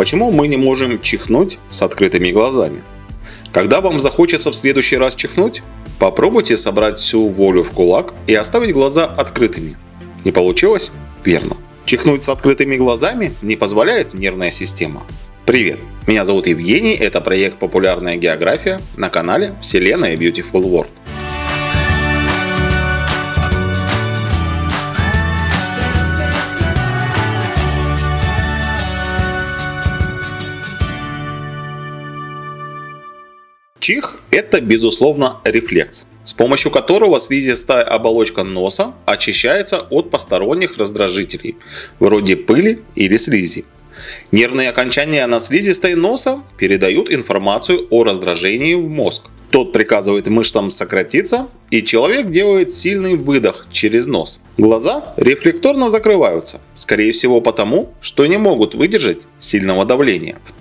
Почему мы не можем чихнуть с открытыми глазами? Когда вам захочется в следующий раз чихнуть, попробуйте собрать всю волю в кулак и оставить глаза открытыми. Не получилось? Верно. Чихнуть с открытыми глазами не позволяет нервная система. Привет, меня зовут Евгений, это проект «Популярная география» на канале Вселенная Beautiful World. Чих – это, безусловно, рефлекс, с помощью которого слизистая оболочка носа очищается от посторонних раздражителей, вроде пыли или слизи. Нервные окончания на слизистой носа передают информацию о раздражении в мозг. Тот приказывает мышцам сократиться, и человек делает сильный выдох через нос. Глаза рефлекторно закрываются, скорее всего потому, что не могут выдержать сильного давления. В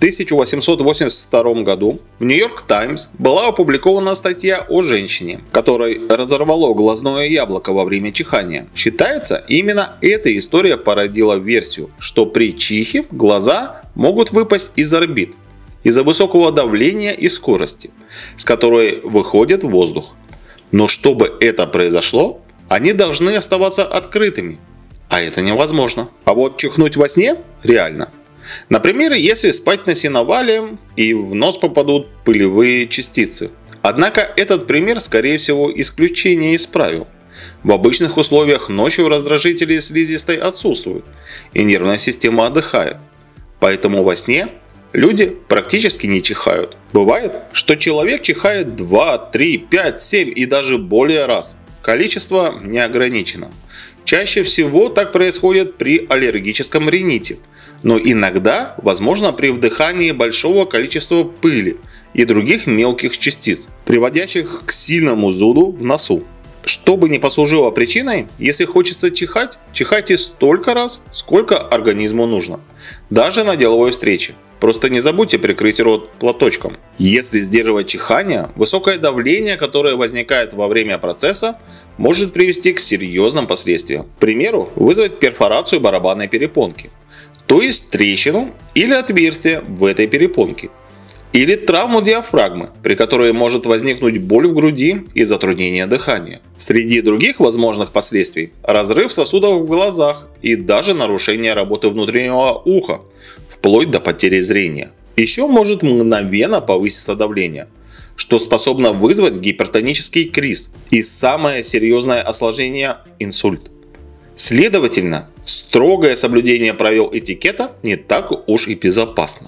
1882 году в New York Times была опубликована статья о женщине, которой разорвало глазное яблоко во время чихания. Считается, именно эта история породила версию, что при чихе глаза могут выпасть из орбит из-за высокого давления и скорости, с которой выходит воздух. Но чтобы это произошло, они должны оставаться открытыми, а это невозможно. А вот чихнуть во сне реально. Например, если спать на сеновале и в нос попадут пылевые частицы. Однако этот пример, скорее всего, исключение из правил. В обычных условиях ночью раздражители слизистой отсутствуют, и нервная система отдыхает. Поэтому во сне люди практически не чихают. Бывает, что человек чихает 2, 3, 5, 7 и даже более раз. Количество не ограничено. Чаще всего так происходит при аллергическом рините, но иногда возможно при вдыхании большого количества пыли и других мелких частиц, приводящих к сильному зуду в носу. Что бы ни послужило причиной, если хочется чихать, чихайте столько раз, сколько организму нужно, даже на деловой встрече. Просто не забудьте прикрыть рот платочком. Если сдерживать чихание, высокое давление, которое возникает во время процесса, может привести к серьезным последствиям. К примеру, вызвать перфорацию барабанной перепонки, то есть трещину или отверстие в этой перепонке. Или травму диафрагмы, при которой может возникнуть боль в груди и затруднение дыхания. Среди других возможных последствий – разрыв сосудов в глазах и даже нарушение работы внутреннего уха, вплоть до потери зрения. Еще может мгновенно повыситься давление, что способно вызвать гипертонический криз и самое серьезное осложнение – инсульт. Следовательно, строгое соблюдение правил этикета не так уж и безопасно.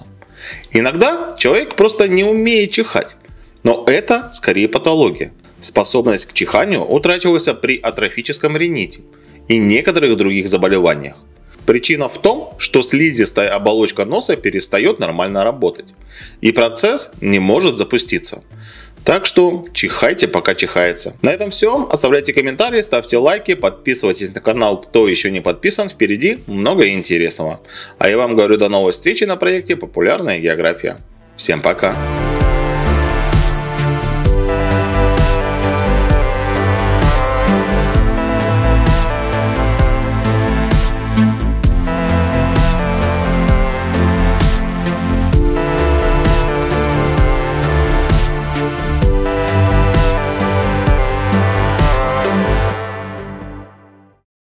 Иногда человек просто не умеет чихать, но это скорее патология. Способность к чиханию утрачивается при атрофическом рините и некоторых других заболеваниях. Причина в том, что слизистая оболочка носа перестает нормально работать, и процесс не может запуститься. Так что чихайте, пока чихается. На этом все. Оставляйте комментарии, ставьте лайки, подписывайтесь на канал, кто еще не подписан. Впереди много интересного. А я вам говорю до новой встречи на проекте «Популярная география». Всем пока!